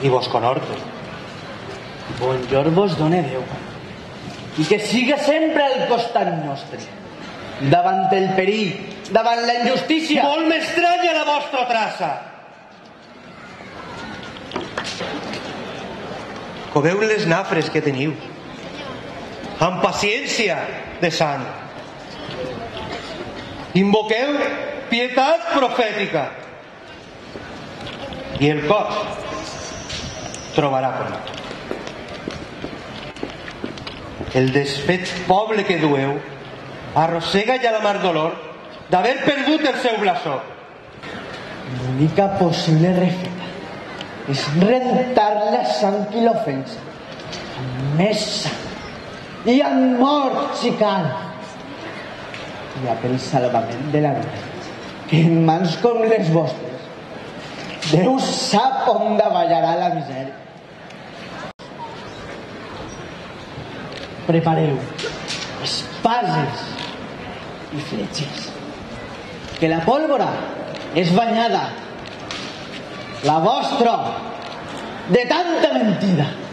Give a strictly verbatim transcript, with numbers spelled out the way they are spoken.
i vos conhorte. Bon Jorn vos done Déu, i que siga sempre al costat nostre, davant el perill, davant la injustícia. Molt m'estranya la vostra traça. Coveu les nafres que teniu, amb paciència de sant. Invoqueu pietat profètica i el cos trobarà conhort. El desfet poble que dueu arrossega ja la mar dolor d'haver perdut el seu blasó. L'única possible refeta és rentar la sang i l'ofensa amb més sang i amb mort si cal, i a pel salvament de la vida, que en mans com les vostres Déu sap on davallarà la misèria. Prepareu espases i fletxes, que la pólvora és banyada, la vostra, de tanta mentida.